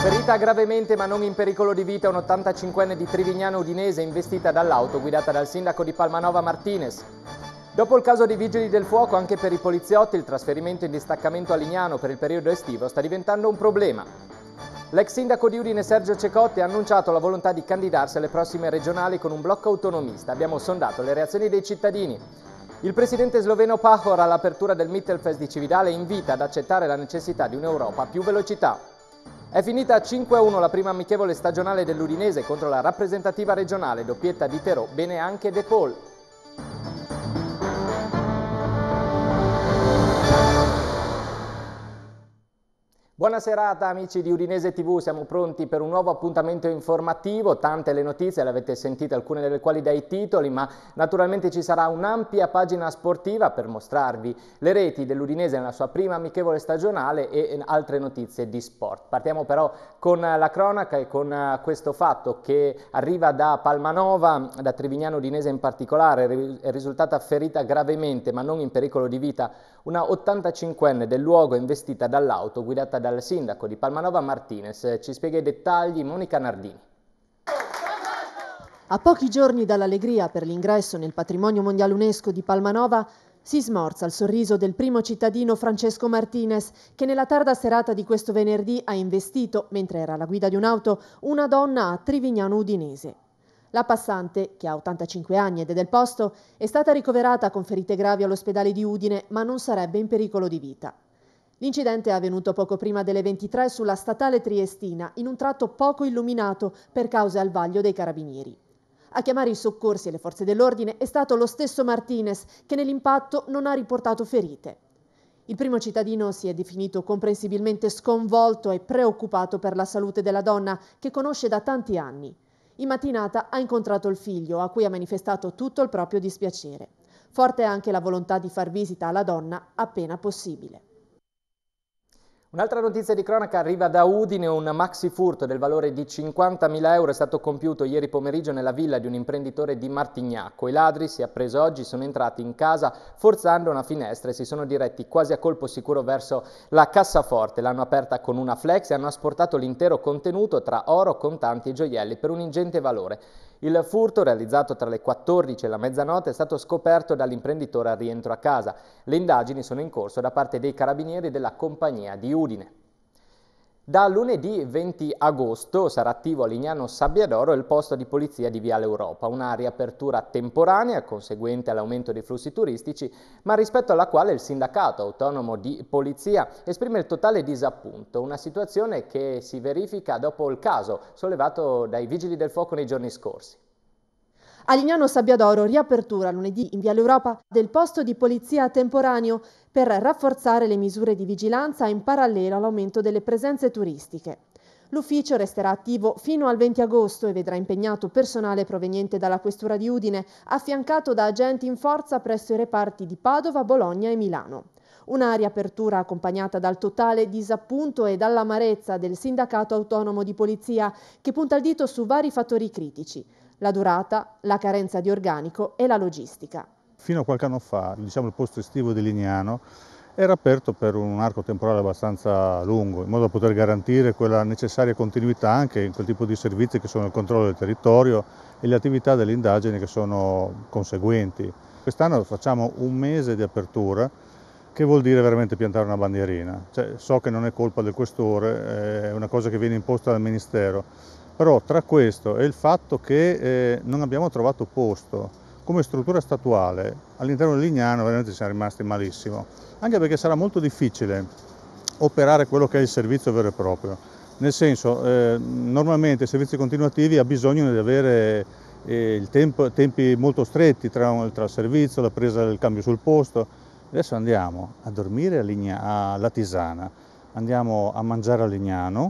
Ferita gravemente ma non in pericolo di vita un 85enne di Trivignano Udinese investita dall'auto guidata dal sindaco di Palmanova Martinez. Dopo il caso dei vigili del fuoco, anche per i poliziotti il trasferimento in distaccamento a Lignano per il periodo estivo sta diventando un problema. L'ex sindaco di Udine Sergio Cecotti ha annunciato la volontà di candidarsi alle prossime regionali con un blocco autonomista. Abbiamo sondato le reazioni dei cittadini. Il presidente sloveno Pahor all'apertura del Mittelfest di Cividale invita ad accettare la necessità di un'Europa a più velocità. È finita 5-1 la prima amichevole stagionale dell'Udinese contro la rappresentativa regionale, doppietta di Terò, bene anche De Paul. Buona serata amici di Udinese TV, siamo pronti per un nuovo appuntamento informativo, tante le notizie, le avete sentite alcune delle quali dai titoli, ma naturalmente ci sarà un'ampia pagina sportiva per mostrarvi le reti dell'Udinese nella sua prima amichevole stagionale e altre notizie di sport. Partiamo però con la cronaca e con questo fatto che arriva da Palmanova, da Trivignano Udinese in particolare, è risultata ferita gravemente ma non in pericolo di vita una 85enne del luogo investita dall'auto guidata dal sindaco di Palmanova Martinez. Ci spiega i dettagli Monica Nardini. A pochi giorni dall'allegria per l'ingresso nel patrimonio mondiale UNESCO di Palmanova si smorza il sorriso del primo cittadino Francesco Martinez, che nella tarda serata di questo venerdì ha investito, mentre era alla guida di un'auto, una donna a Trivignano Udinese. La passante, che ha 85 anni ed è del posto, è stata ricoverata con ferite gravi all'ospedale di Udine, ma non sarebbe in pericolo di vita. L'incidente è avvenuto poco prima delle 23 sulla statale triestina, in un tratto poco illuminato per cause al vaglio dei carabinieri. A chiamare i soccorsi e le forze dell'ordine è stato lo stesso Martinez, che nell'impatto non ha riportato ferite. Il primo cittadino si è definito comprensibilmente sconvolto e preoccupato per la salute della donna, che conosce da tanti anni. In mattinata ha incontrato il figlio, a cui ha manifestato tutto il proprio dispiacere. Forte è anche la volontà di far visita alla donna appena possibile. Un'altra notizia di cronaca arriva da Udine, un maxi furto del valore di 50.000 euro è stato compiuto ieri pomeriggio nella villa di un imprenditore di Martignacco. I ladri, si è appreso oggi, sono entrati in casa forzando una finestra e si sono diretti quasi a colpo sicuro verso la cassaforte. L'hanno aperta con una flex e hanno asportato l'intero contenuto tra oro, contanti e gioielli per un ingente valore. Il furto, realizzato tra le 14 e la mezzanotte, è stato scoperto dall'imprenditore al rientro a casa. Le indagini sono in corso da parte dei carabinieri della compagnia di Udine. Da lunedì 20 agosto sarà attivo a Lignano Sabbiadoro il posto di polizia di Viale Europa, una riapertura temporanea conseguente all'aumento dei flussi turistici, ma rispetto alla quale il sindacato autonomo di polizia esprime il totale disappunto, una situazione che si verifica dopo il caso sollevato dai vigili del fuoco nei giorni scorsi. A Lignano Sabbiadoro riapertura lunedì in Viale Europa del posto di polizia temporaneo per rafforzare le misure di vigilanza in parallelo all'aumento delle presenze turistiche. L'ufficio resterà attivo fino al 20 agosto e vedrà impegnato personale proveniente dalla Questura di Udine, affiancato da agenti in forza presso i reparti di Padova, Bologna e Milano. Una riapertura accompagnata dal totale disappunto e dall'amarezza del sindacato autonomo di polizia, che punta il dito su vari fattori critici: la durata, la carenza di organico e la logistica. Fino a qualche anno fa, il posto estivo di Lignano era aperto per un arco temporale abbastanza lungo, in modo da poter garantire quella necessaria continuità anche in quel tipo di servizi che sono il controllo del territorio e le attività delle indagini che sono conseguenti. Quest'anno facciamo un mese di apertura, che vuol dire veramente piantare una bandierina. So che non è colpa del questore, è una cosa che viene imposta dal Ministero, però tra questo e il fatto che non abbiamo trovato posto come struttura statuale all'interno di Lignano, veramente siamo rimasti malissimo, anche perché sarà molto difficile operare quello che è il servizio vero e proprio, nel senso normalmente i servizi continuativi ha bisogno di avere tempi molto stretti tra il servizio, la presa del cambio sul posto. Adesso andiamo a dormire a Latisana, andiamo a mangiare a Lignano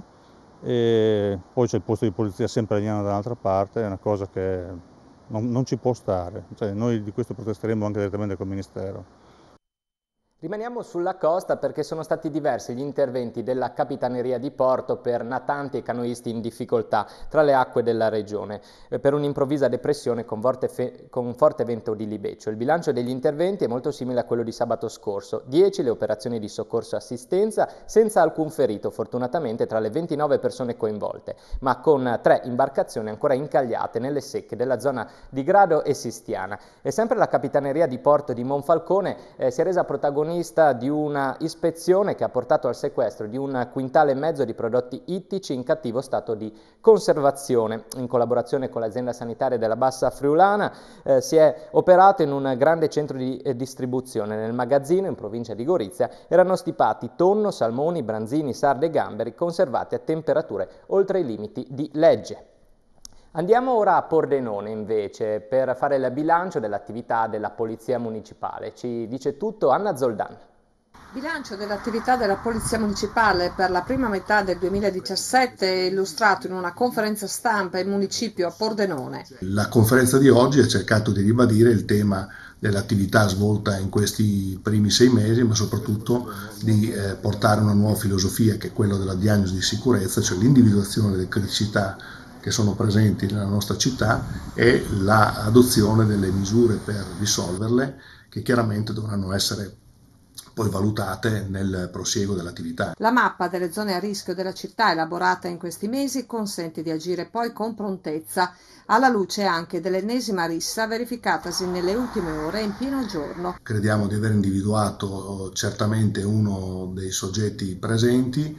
e poi c'è il posto di polizia sempre a Lignano dall'altra parte, è una cosa che non ci può stare, noi di questo protesteremo anche direttamente col Ministero. Rimaniamo sulla costa perché sono stati diversi gli interventi della Capitaneria di Porto per natanti e canoisti in difficoltà tra le acque della regione per un'improvvisa depressione con forte vento di libeccio. Il bilancio degli interventi è molto simile a quello di sabato scorso: 10 le operazioni di soccorso e assistenza senza alcun ferito fortunatamente tra le 29 persone coinvolte, ma con 3 imbarcazioni ancora incagliate nelle secche della zona di Grado e Sistiana. E sempre la Capitaneria di Porto di Monfalcone si è resa protagonista di una ispezione che ha portato al sequestro di 1,5 quintali di prodotti ittici in cattivo stato di conservazione. In collaborazione con l'azienda sanitaria della Bassa Friulana si è operato in un grande centro di distribuzione. Nel magazzino in provincia di Gorizia erano stipati tonno, salmoni, branzini, sarde e gamberi conservati a temperature oltre i limiti di legge. Andiamo ora a Pordenone invece per fare il bilancio dell'attività della Polizia Municipale. Ci dice tutto Anna Zoldan. Bilancio dell'attività della Polizia Municipale per la prima metà del 2017 è illustrato in una conferenza stampa in municipio a Pordenone. La conferenza di oggi ha cercato di ribadire il tema dell'attività svolta in questi primi 6 mesi, ma soprattutto di portare una nuova filosofia che è quella della diagnosi di sicurezza, cioè l'individuazione delle criticità che sono presenti nella nostra città e l'adozione delle misure per risolverle, che chiaramente dovranno essere poi valutate nel prosieguo dell'attività. La mappa delle zone a rischio della città elaborata in questi mesi consente di agire poi con prontezza, alla luce anche dell'ennesima rissa verificatasi nelle ultime ore in pieno giorno. Crediamo di aver individuato certamente uno dei soggetti presenti,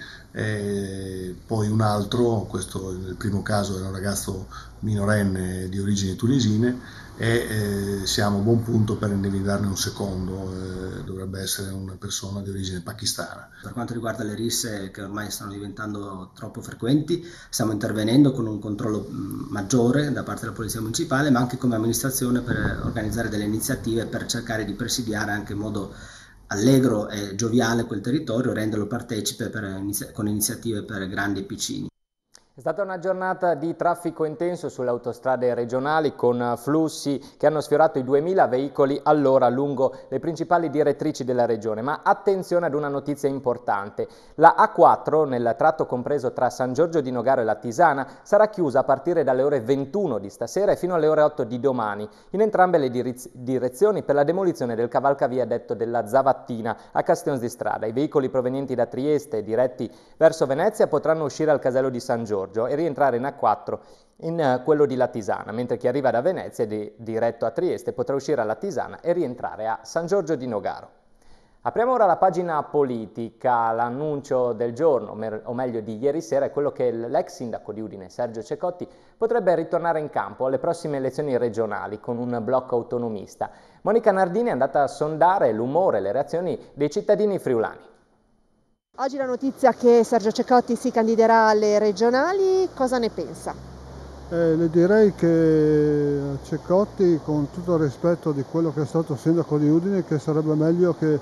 poi un altro, questo nel primo caso era un ragazzo minorenne di origini tunisine, e siamo a buon punto per individuarne un secondo, dovrebbe essere una persona di origine pakistana. Per quanto riguarda le risse che ormai stanno diventando troppo frequenti, stiamo intervenendo con un controllo maggiore da parte della Polizia Municipale, ma anche come amministrazione per organizzare delle iniziative per cercare di presidiare anche in modo allegro e gioviale quel territorio, renderlo partecipe con iniziative per grandi e piccini. È stata una giornata di traffico intenso sulle autostrade regionali con flussi che hanno sfiorato i 2000 veicoli all'ora lungo le principali direttrici della regione, ma attenzione ad una notizia importante. La A4 nel tratto compreso tra San Giorgio di Nogaro e la Tisana sarà chiusa a partire dalle ore 21 di stasera e fino alle ore 8 di domani in entrambe le direzioni per la demolizione del cavalcavia detto della Zavattina a Castione di Strada. I veicoli provenienti da Trieste e diretti verso Venezia potranno uscire al casello di San Giorgio e rientrare in A4 in quello di Latisana, mentre chi arriva da Venezia diretto a Trieste potrà uscire alla Tisana e rientrare a San Giorgio di Nogaro. Apriamo ora la pagina politica. L'annuncio del giorno, o meglio di ieri sera, è quello che l'ex sindaco di Udine, Sergio Cecotti, potrebbe ritornare in campo alle prossime elezioni regionali con un blocco autonomista. Monica Nardini è andata a sondare l'umore e le reazioni dei cittadini friulani. Oggi la notizia che Sergio Cecotti si candiderà alle regionali, cosa ne pensa? Le direi che Cecotti, con tutto il rispetto di quello che è stato sindaco di Udine, che sarebbe meglio che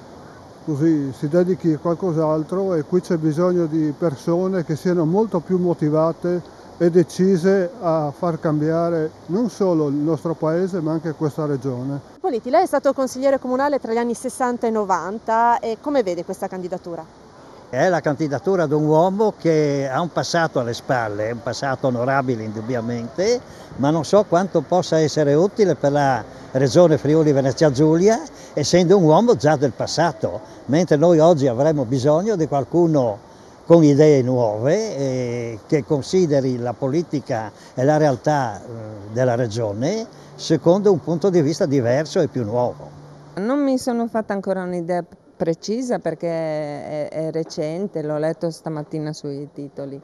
così si dedichi a qualcos'altro, e qui c'è bisogno di persone che siano molto più motivate e decise a far cambiare non solo il nostro paese ma anche questa regione. Politi, lei è stato consigliere comunale tra gli anni 60 e 90 e come vede questa candidatura? È la candidatura di un uomo che ha un passato alle spalle, un passato onorabile indubbiamente, ma non so quanto possa essere utile per la regione Friuli Venezia Giulia, essendo un uomo già del passato, mentre noi oggi avremo bisogno di qualcuno con idee nuove che consideri la politica e la realtà della regione secondo un punto di vista diverso e più nuovo. Non mi sono fatta ancora un'idea precisa perché è recente, l'ho letto stamattina sui titoli,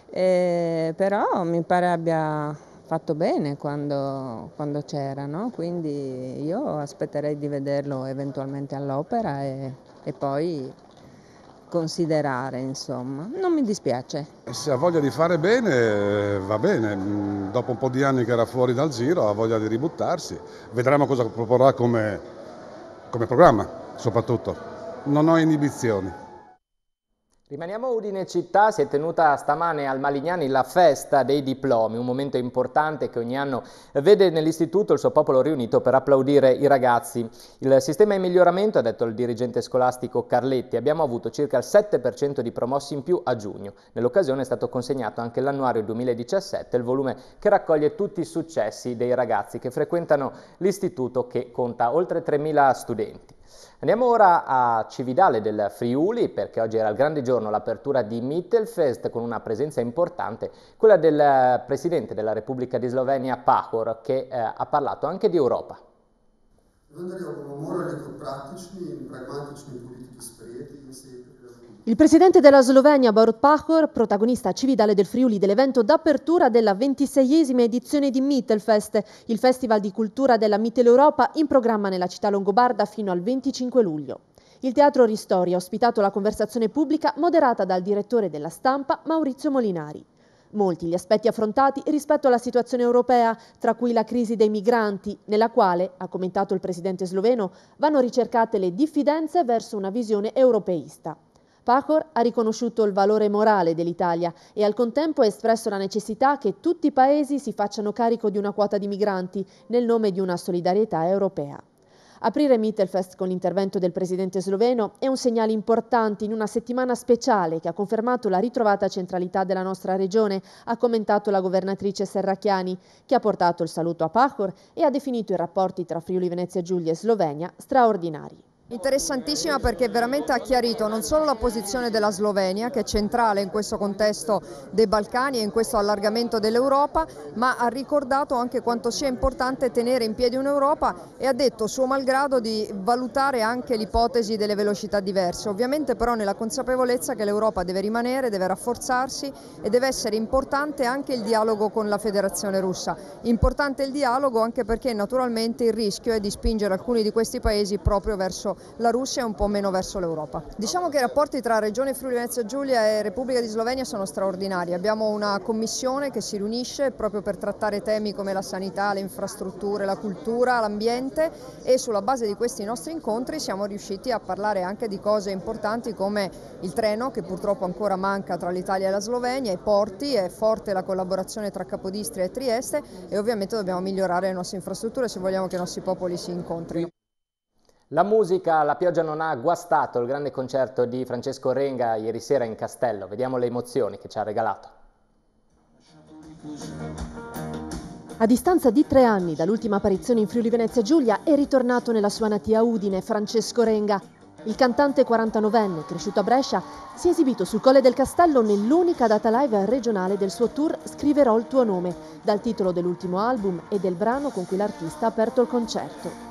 però mi pare abbia fatto bene quando c'era, no? Quindi io aspetterei di vederlo eventualmente all'opera e poi considerare, insomma. Non mi dispiace. Se ha voglia di fare bene, va bene. Dopo un po' di anni che era fuori dal giro, ha voglia di ributtarsi. Vedremo cosa proporrà come programma, soprattutto. Non ho inibizioni. Rimaniamo a Udine città, si è tenuta stamane al Malignani la festa dei diplomi, un momento importante che ogni anno vede nell'istituto il suo popolo riunito per applaudire i ragazzi. Il sistema è in miglioramento, ha detto il dirigente scolastico Carletti, abbiamo avuto circa il 7% di promossi in più a giugno. Nell'occasione è stato consegnato anche l'annuario 2017, il volume che raccoglie tutti i successi dei ragazzi che frequentano l'istituto che conta oltre 3.000 studenti. Andiamo ora a Cividale del Friuli perché oggi era il grande giorno, l'apertura di Mittelfest con una presenza importante, quella del presidente della Repubblica di Slovenia Pahor che ha parlato anche di Europa. Il presidente della Slovenia, Borut Pahor, protagonista a Cividale del Friuli dell'evento d'apertura della 26esima edizione di Mittelfest, il festival di cultura della Mitteleuropa in programma nella città longobarda fino al 25 luglio. Il Teatro Ristori ha ospitato la conversazione pubblica moderata dal direttore della Stampa, Maurizio Molinari. Molti gli aspetti affrontati rispetto alla situazione europea, tra cui la crisi dei migranti, nella quale, ha commentato il presidente sloveno, vanno ricercate le diffidenze verso una visione europeista. Pahor ha riconosciuto il valore morale dell'Italia e al contempo ha espresso la necessità che tutti i paesi si facciano carico di una quota di migranti nel nome di una solidarietà europea. Aprire Mittelfest con l'intervento del presidente sloveno è un segnale importante in una settimana speciale che ha confermato la ritrovata centralità della nostra regione, ha commentato la governatrice Serracchiani, che ha portato il saluto a Pahor e ha definito i rapporti tra Friuli Venezia Giulia e Slovenia straordinari. Interessantissima perché veramente ha chiarito non solo la posizione della Slovenia, che è centrale in questo contesto dei Balcani e in questo allargamento dell'Europa, ma ha ricordato anche quanto sia importante tenere in piedi un'Europa e ha detto suo malgrado di valutare anche l'ipotesi delle velocità diverse, ovviamente però nella consapevolezza che l'Europa deve rimanere, deve rafforzarsi e deve essere importante anche il dialogo con la Federazione Russa. Importante il dialogo anche perché naturalmente il rischio è di spingere alcuni di questi paesi proprio verso la Russia e un po' meno verso l'Europa. Diciamo che i rapporti tra Regione Friuli Venezia Giulia e Repubblica di Slovenia sono straordinari. Abbiamo una commissione che si riunisce proprio per trattare temi come la sanità, le infrastrutture, la cultura, l'ambiente e sulla base di questi nostri incontri siamo riusciti a parlare anche di cose importanti come il treno che purtroppo ancora manca tra l'Italia e la Slovenia, i porti, è forte la collaborazione tra Capodistria e Trieste e ovviamente dobbiamo migliorare le nostre infrastrutture se vogliamo che i nostri popoli si incontrino. La musica, la pioggia non ha guastato il grande concerto di Francesco Renga ieri sera in Castello. Vediamo le emozioni che ci ha regalato. A distanza di 3 anni dall'ultima apparizione in Friuli Venezia Giulia è ritornato nella sua natia Udine Francesco Renga. Il cantante 49enne, cresciuto a Brescia, si è esibito sul Colle del Castello nell'unica data live regionale del suo tour Scriverò il tuo nome, dal titolo dell'ultimo album e del brano con cui l'artista ha aperto il concerto.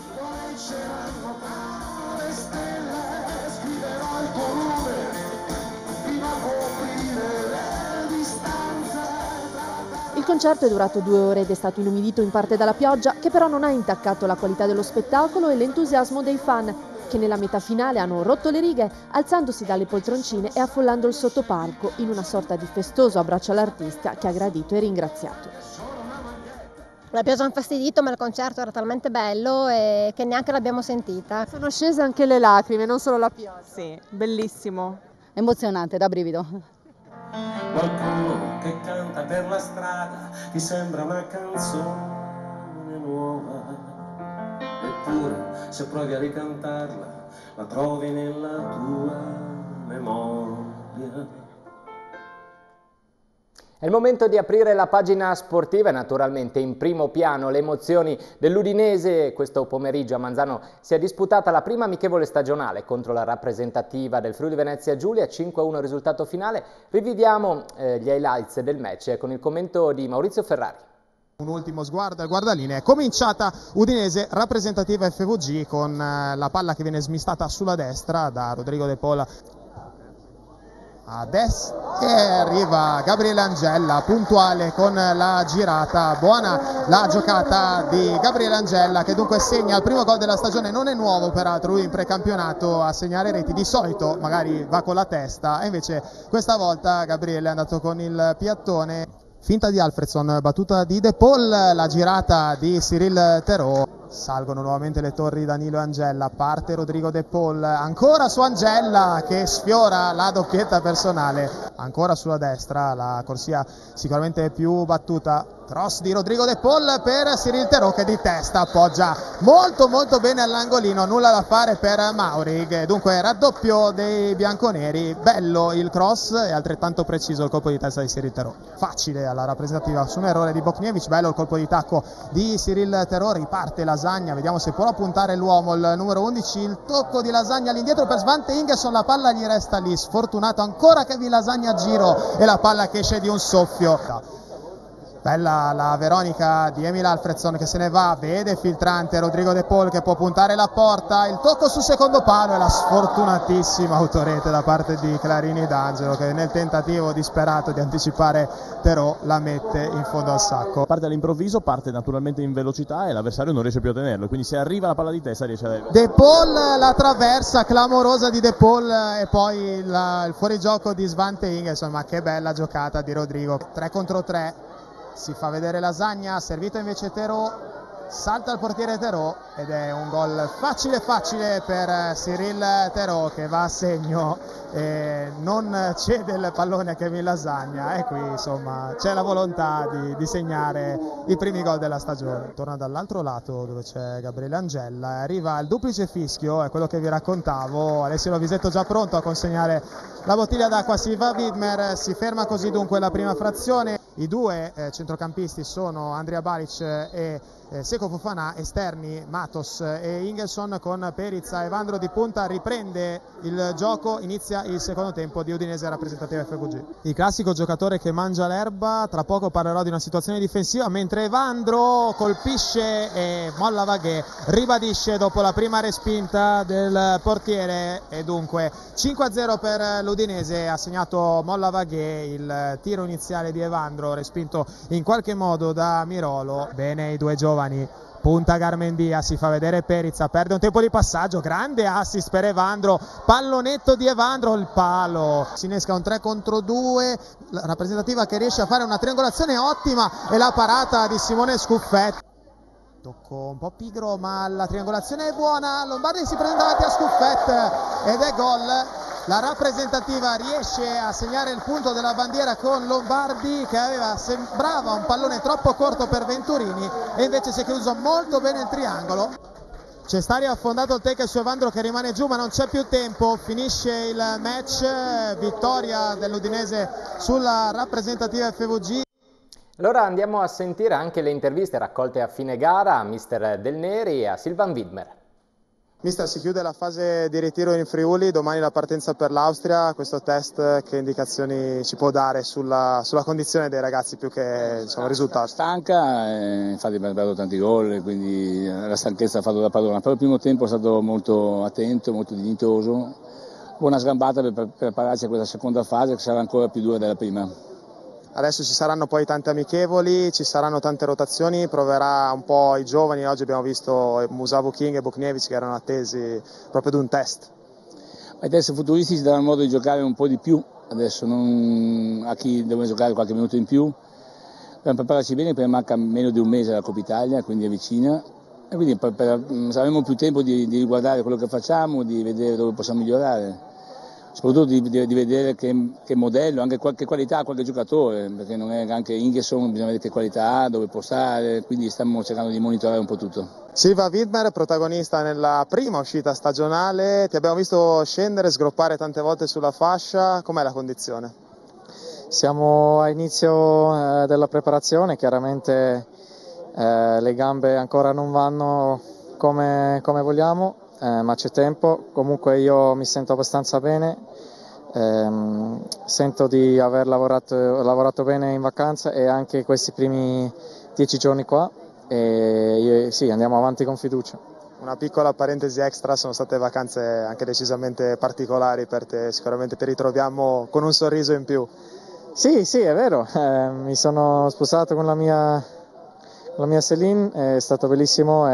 Il concerto è durato 2 ore ed è stato inumidito in parte dalla pioggia, che però non ha intaccato la qualità dello spettacolo e l'entusiasmo dei fan, che nella metà finale hanno rotto le righe, alzandosi dalle poltroncine e affollando il sottopalco in una sorta di festoso abbraccio all'artista che ha gradito e ringraziato. La pioggia ha infastidito, ma il concerto era talmente bello che neanche l'abbiamo sentita. Sono scese anche le lacrime, non solo la pioggia. Sì, bellissimo. Emozionante, da brivido. Qualcuno che canta per la strada ti sembra una canzone nuova, eppure se provi a ricantarla la trovi nella tua memoria. È il momento di aprire la pagina sportiva e naturalmente in primo piano le emozioni dell'Udinese. Questo pomeriggio a Manzano si è disputata la prima amichevole stagionale contro la rappresentativa del Friuli Venezia Giulia, 5-1 risultato finale. Riviviamo gli highlights del match con il commento di Maurizio Ferrari. Un ultimo sguardo al guardaline, è cominciata Udinese rappresentativa FVG con la palla che viene smistata sulla destra da Rodrigo De Paul. Adesso arriva Gabriele Angella, puntuale con la girata, buona la giocata di Gabriele Angella che dunque segna il primo gol della stagione. Non è nuovo peraltro lui in precampionato a segnare reti, di solito magari va con la testa e invece questa volta Gabriele è andato con il piattone. Finta di Alfredson, battuta di De Paul, la girata di Cyril Theroux. Salgono nuovamente le torri Danilo e Angella, parte Rodrigo De Paul, ancora su Angella che sfiora la doppietta personale, ancora sulla destra, la corsia sicuramente più battuta, cross di Rodrigo De Paul per Cyril Theroux che di testa appoggia molto bene all'angolino, nulla da fare per Maurig, dunque raddoppio dei bianconeri, bello il cross e altrettanto preciso il colpo di testa di Cyril Theroux, facile alla rappresentativa su un errore di Bokniewicz, bello il colpo di tacco di Cyril Theroux, riparte Lasagna, vediamo se può puntare l'uomo, il numero 11, il tocco di Lasagna all'indietro per Svante Ingesson, la palla gli resta lì, sfortunato ancora Kevin Lasagna a giro e la palla che esce di un soffio. Bella la Veronica di Emil Alfredson che se ne va, vede filtrante Rodrigo De Paul che può puntare la porta, il tocco sul secondo palo e la sfortunatissima autorete da parte di Clarini D'Angelo che nel tentativo disperato di anticipare Theroux la mette in fondo al sacco. Parte all'improvviso, parte naturalmente in velocità e l'avversario non riesce più a tenerlo, quindi se arriva la palla di testa riesce a... De Paul, la traversa clamorosa di De Paul e poi il fuorigioco di Svante Ingesson, ma che bella giocata di Rodrigo, 3 contro 3. Si fa vedere Lasagna, servito invece Theroux, salta il portiere Theroux ed è un gol facile per Cyril Theroux che va a segno e non cede il pallone a Kevin Lasagna e qui insomma c'è la volontà di segnare i primi gol della stagione. Torna dall'altro lato dove c'è Gabriele Angella, arriva il duplice fischio, è quello che vi raccontavo, Alessio Lovisetto già pronto a consegnare la bottiglia d'acqua a Silva Widmer, si ferma così dunque la prima frazione. I due centrocampisti sono Andrija Balic e Seko Fofana, esterni Matos e Ingesson con Perica e Vandro di punta, riprende il gioco, inizia il secondo tempo di Udinese rappresentativa FVG. Il classico giocatore che mangia l'erba, tra poco parlerò di una situazione difensiva, mentre Vandro colpisce e Molla Vagué ribadisce dopo la prima respinta del portiere e dunque 5-0 per l'Udinese, ha segnato Molla Vagué, il tiro iniziale di Evandro respinto in qualche modo da Mirolo. Bene i due giovani, punta Garmendia, si fa vedere Perica, perde un tempo di passaggio, grande assist per Evandro, pallonetto di Evandro, il palo, si innesca un 3 contro 2, la rappresentativa che riesce a fare una triangolazione ottima e la parata di Simone Scuffetti. Tocco un po' pigro ma la triangolazione è buona, Lombardi si presenta davanti a Scuffetti ed è gol. La rappresentativa riesce a segnare il punto della bandiera con Lombardi che sembrava un pallone troppo corto per Venturini e invece si è chiuso molto bene il triangolo. Cestari ha affondato il tackle su Evandro che rimane giù ma non c'è più tempo, finisce il match, vittoria dell'Udinese sulla rappresentativa FVG. Allora andiamo a sentire anche le interviste raccolte a fine gara a mister Del Neri e a Silvan Widmer. Mister, si chiude la fase di ritiro in Friuli, domani la partenza per l'Austria, questo test che indicazioni ci può dare sulla condizione dei ragazzi più che il risultato? Stanca, infatti abbiamo dato tanti gol, quindi la stanchezza ha fatto da padrona, però il primo tempo è stato molto attento, molto dignitoso, buona sgambata per prepararsi a questa seconda fase che sarà ancora più dura della prima. Adesso ci saranno poi tante amichevoli, ci saranno tante rotazioni, proverà un po' i giovani, oggi abbiamo visto Musavu King e Bokniewicz che erano attesi proprio ad un test. I test futuristici daranno modo di giocare un po' di più, adesso a chi deve giocare qualche minuto in più, dobbiamo prepararci bene perché manca meno di un mese alla Coppa Italia, quindi è vicina, e quindi avremo più tempo di riguardare quello che facciamo, di vedere dove possiamo migliorare. Soprattutto di vedere che modello, anche qualche qualità, qualche giocatore, perché non è anche Ingesson, bisogna vedere che qualità ha, dove può stare, quindi stiamo cercando di monitorare un po' tutto. Silva Widmer, protagonista nella prima uscita stagionale, ti abbiamo visto scendere, sgroppare tante volte sulla fascia, com'è la condizione? Siamo a inizio della preparazione, chiaramente le gambe ancora non vanno come vogliamo. Ma c'è tempo, comunque io mi sento abbastanza bene, sento di aver lavorato bene in vacanza e anche questi primi 10 giorni qua e sì, andiamo avanti con fiducia. Una piccola parentesi extra, sono state vacanze anche decisamente particolari per te, sicuramente ti ritroviamo con un sorriso in più. Sì, è vero, mi sono sposato con la mia Céline, è stato bellissimo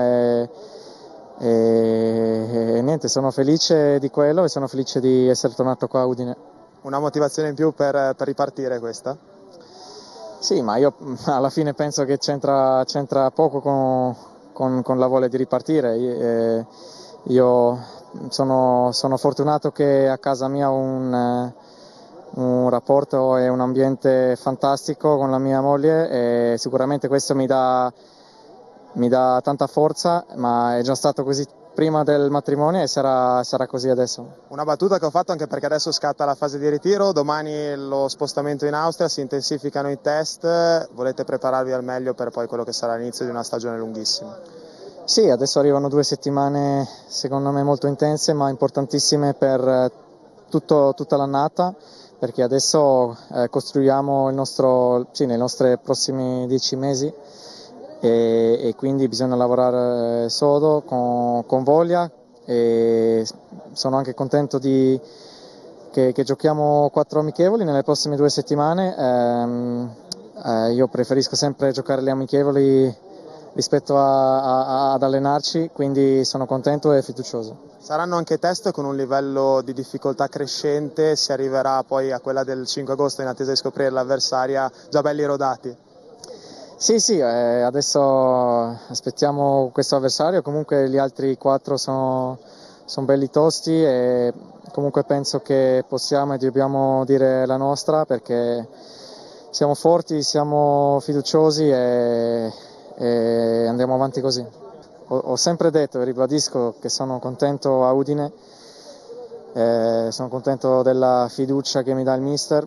e niente, sono felice di quello e sono felice di essere tornato qua a Udine. Una motivazione in più per ripartire questa? Sì, ma io alla fine penso che c'entra poco la voglia di ripartire. Io sono fortunato che a casa mia ho un rapporto e un ambiente fantastico con la mia moglie, e sicuramente questo mi dà tanta forza, ma è già stato così prima del matrimonio e sarà così adesso. Una battuta che ho fatto anche perché adesso scatta la fase di ritiro, domani lo spostamento in Austria, si intensificano i test, volete prepararvi al meglio per poi quello che sarà l'inizio di una stagione lunghissima? Sì, adesso arrivano 2 settimane secondo me molto intense ma importantissime per tutta l'annata, perché adesso costruiamo nei nostri prossimi 10 mesi e quindi bisogna lavorare sodo, con voglia, e sono anche contento che giochiamo 4 amichevoli nelle prossime 2 settimane. Io preferisco sempre giocare le amichevoli rispetto ad allenarci, quindi sono contento e fiducioso. Saranno anche test con un livello di difficoltà crescente, si arriverà poi a quella del 5 agosto in attesa di scoprire l'avversaria già belli rodati? Sì, adesso aspettiamo questo avversario, comunque gli altri 4 sono belli tosti e comunque penso che possiamo e dobbiamo dire la nostra, perché siamo forti, siamo fiduciosi e andiamo avanti così. Ho sempre detto e ribadisco che sono contento a Udine, sono contento della fiducia che mi dà il mister.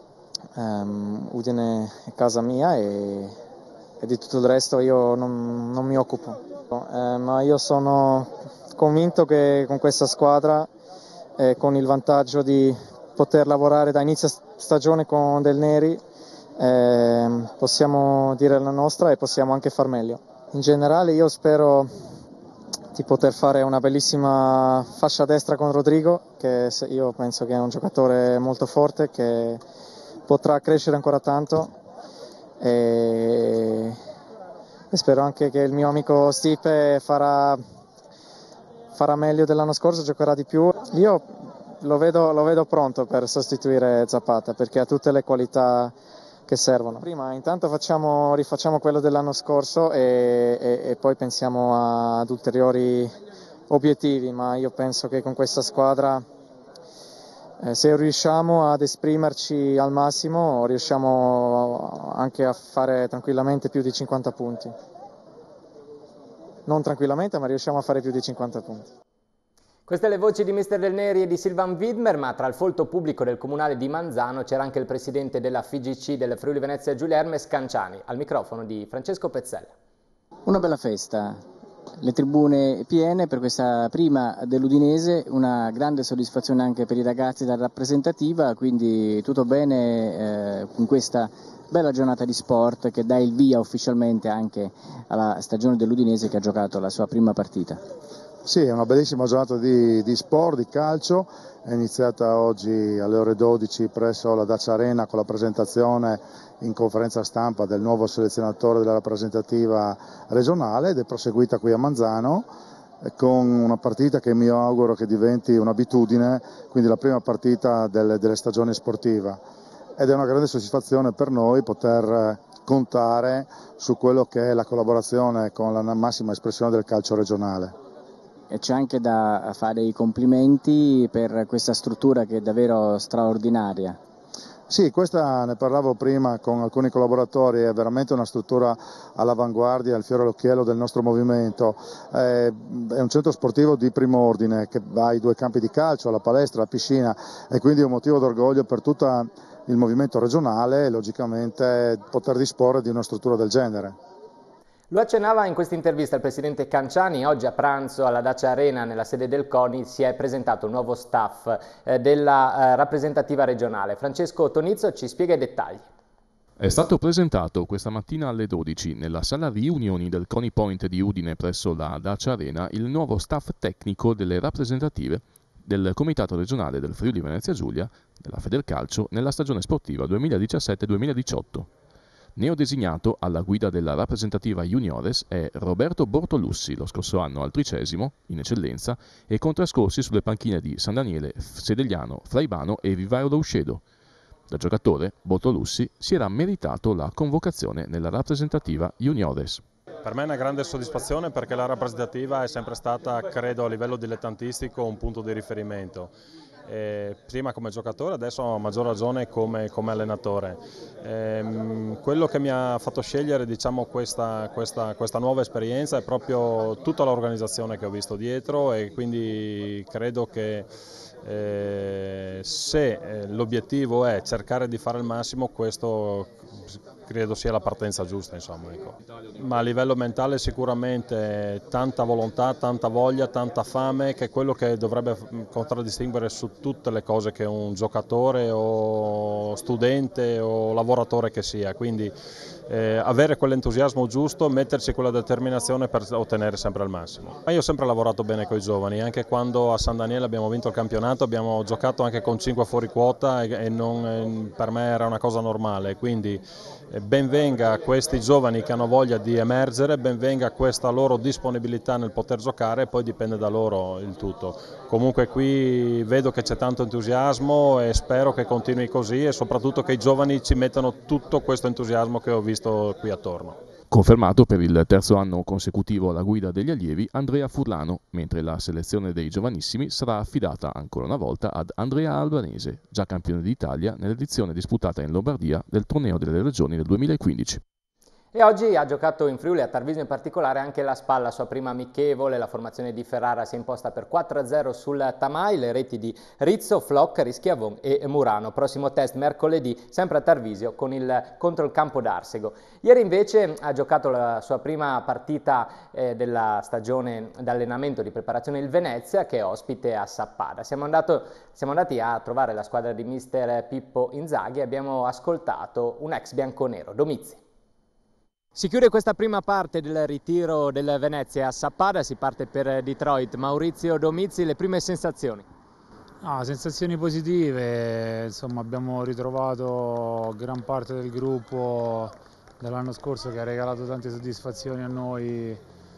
Udine è casa mia e di tutto il resto io non mi occupo. Ma io sono convinto che con questa squadra, con il vantaggio di poter lavorare da inizio stagione con Del Neri, possiamo dire la nostra e possiamo anche far meglio. In generale io spero di poter fare una bellissima fascia destra con Rodrigo, che io penso che è un giocatore molto forte che potrà crescere ancora tanto, e spero anche che il mio amico Stipe farà meglio dell'anno scorso, giocherà di più. Io lo vedo pronto per sostituire Zapata, perché ha tutte le qualità che servono. Prima intanto rifacciamo quello dell'anno scorso e poi pensiamo ad ulteriori obiettivi, ma io penso che con questa squadra, se riusciamo ad esprimerci al massimo, riusciamo anche a fare tranquillamente più di 50 punti. Non tranquillamente, ma riusciamo a fare più di 50 punti. Queste le voci di mister Del Neri e di Silvan Widmer, ma tra il folto pubblico del comunale di Manzano c'era anche il presidente della FIGC del Friuli Venezia Giulia, Hermes Canciani, al microfono di Francesco Pezzella. Una bella festa, le tribune piene per questa prima dell'Udinese, una grande soddisfazione anche per i ragazzi della rappresentativa, quindi tutto bene con questa bella giornata di sport che dà il via ufficialmente anche alla stagione dell'Udinese, che ha giocato la sua prima partita. Sì, è una bellissima giornata di sport, di calcio, è iniziata oggi alle ore 12 presso la Dacia Arena con la presentazione in conferenza stampa del nuovo selezionatore della rappresentativa regionale ed è proseguita qui a Manzano con una partita che mi auguro che diventi un'abitudine, quindi la prima partita delle stagioni sportive, ed è una grande soddisfazione per noi poter contare su quello che è la collaborazione con la massima espressione del calcio regionale. E c'è anche da fare i complimenti per questa struttura che è davvero straordinaria. Sì, questa ne parlavo prima con alcuni collaboratori, è veramente una struttura all'avanguardia, il fiore all'occhiello del nostro movimento. È un centro sportivo di primo ordine che ha i 2 campi di calcio, la palestra, la piscina, e quindi è un motivo d'orgoglio per tutto il movimento regionale e logicamente poter disporre di una struttura del genere. Lo accennava in questa intervista il presidente Canciani. Oggi a pranzo alla Dacia Arena, nella sede del CONI, si è presentato il nuovo staff della rappresentativa regionale. Francesco Tonizzo ci spiega i dettagli. È stato presentato questa mattina alle 12 nella sala riunioni del CONI Point di Udine presso la Dacia Arena il nuovo staff tecnico delle rappresentative del Comitato regionale del Friuli Venezia Giulia della Federcalcio nella stagione sportiva 2017-2018. Neodesignato alla guida della rappresentativa Juniores è Roberto Bortolussi, lo scorso anno al 30° in eccellenza e con trascorsi sulle panchine di San Daniele, Sedegliano, Fraibano e Vivaio Uscedo. Da giocatore, Bortolussi si era meritato la convocazione nella rappresentativa Juniores. Per me è una grande soddisfazione perché la rappresentativa è sempre stata, credo, a livello dilettantistico un punto di riferimento. Prima come giocatore, adesso a maggior ragione come allenatore. Quello che mi ha fatto scegliere, diciamo, questa nuova esperienza è proprio tutta l'organizzazione che ho visto dietro, e quindi credo che se l'obiettivo è cercare di fare il massimo, questo credo sia la partenza giusta, insomma, ecco. Ma a livello mentale sicuramente tanta volontà, tanta voglia, tanta fame, che è quello che dovrebbe contraddistinguere su tutte le cose che un giocatore o studente o lavoratore che sia. Quindi avere quell'entusiasmo giusto, metterci quella determinazione per ottenere sempre il massimo. Io ho sempre lavorato bene con i giovani, anche quando a San Daniele abbiamo vinto il campionato abbiamo giocato anche con 5 fuori quota e per me era una cosa normale, quindi ben venga a questi giovani che hanno voglia di emergere, ben venga questa loro disponibilità nel poter giocare, e poi dipende da loro il tutto. Comunque qui vedo che c'è tanto entusiasmo e spero che continui così, e soprattutto che i giovani ci mettano tutto questo entusiasmo che ho visto qui attorno. Confermato per il terzo anno consecutivo alla guida degli allievi Andrea Furlano, mentre la selezione dei giovanissimi sarà affidata ancora una volta ad Andrea Albanese, già campione d'Italia nell'edizione disputata in Lombardia del Torneo delle Regioni del 2015. E oggi ha giocato in Friuli, a Tarvisio in particolare, anche la Spalla, sua prima amichevole. La formazione di Ferrara si è imposta per 4-0 sul Tamai, le reti di Rizzo, Flock, Rischiavon e Murano. Prossimo test mercoledì, sempre a Tarvisio, contro il Campo d'Arsego. Ieri invece ha giocato la sua prima partita della stagione d'allenamento di preparazione il Venezia, che è ospite a Sappada. Siamo andati a trovare la squadra di mister Pippo Inzaghi e abbiamo ascoltato un ex bianconero, Domizzi. Si chiude questa prima parte del ritiro del Venezia a Sappada, si parte per Detroit. Maurizio Domizzi, le prime sensazioni? Sensazioni positive, insomma abbiamo ritrovato gran parte del gruppo dell'anno scorso che ha regalato tante soddisfazioni a noi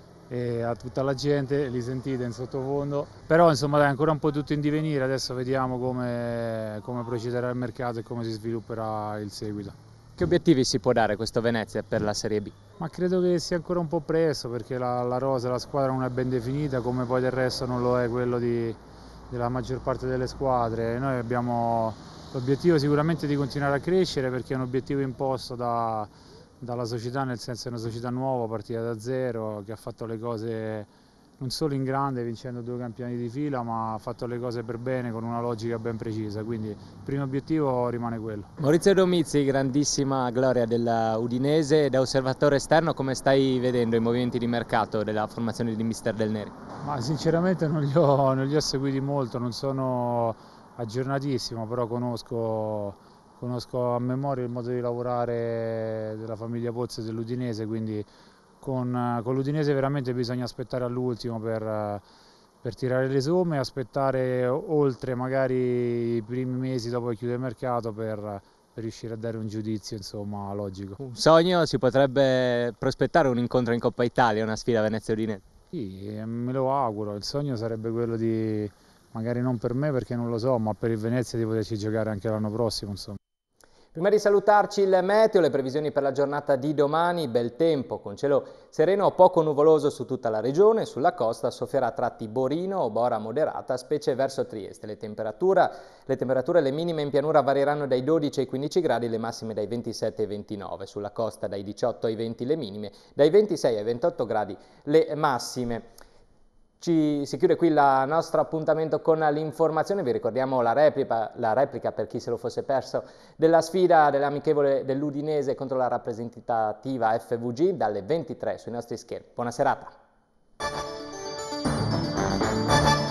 e a tutta la gente, li sentite in sottofondo, però insomma dai, ancora un po' tutto in divenire, adesso vediamo come procederà il mercato e come si svilupperà il seguito. Che obiettivi si può dare questo Venezia per la Serie B? Ma credo che sia ancora un po' presto, perché la rosa, la squadra non è ben definita, come poi del resto non lo è quello della maggior parte delle squadre. Noi abbiamo l'obiettivo sicuramente di continuare a crescere, perché è un obiettivo imposto dalla società, nel senso è una società nuova, partita da zero, che ha fatto le cose non solo in grande vincendo 2 campionati di fila, ma ha fatto le cose per bene con una logica ben precisa, quindi il primo obiettivo rimane quello. Maurizio Domizzi, grandissima gloria della Udinese, da osservatore esterno come stai vedendo i movimenti di mercato della formazione di mister Del Neri? Ma sinceramente non li ho seguiti molto, non sono aggiornatissimo, però conosco a memoria il modo di lavorare della famiglia Pozzo e dell'Udinese, quindi con l'Udinese veramente bisogna aspettare all'ultimo per tirare le somme, aspettare oltre magari i primi mesi dopo che chiude il mercato per riuscire a dare un giudizio, insomma, logico. Un sogno, si potrebbe prospettare un incontro in Coppa Italia, una sfida Venezia-Udinese? Sì, me lo auguro, il sogno sarebbe quello di, magari non per me perché non lo so, ma per il Venezia di poterci giocare anche l'anno prossimo, insomma. Prima di salutarci il meteo, le previsioni per la giornata di domani: bel tempo con cielo sereno o poco nuvoloso su tutta la regione, sulla costa soffierà a tratti borino o bora moderata, specie verso Trieste. Le temperature, le minime in pianura varieranno dai 12 ai 15 gradi, le massime dai 27 ai 29, sulla costa dai 18 ai 20 le minime, dai 26 ai 28 gradi le massime. Si chiude qui il nostro appuntamento con l'informazione. Vi ricordiamo la replica per chi se lo fosse perso della sfida dell'amichevole dell'Udinese contro la rappresentativa FVG dalle 23 sui nostri schermi. Buona serata.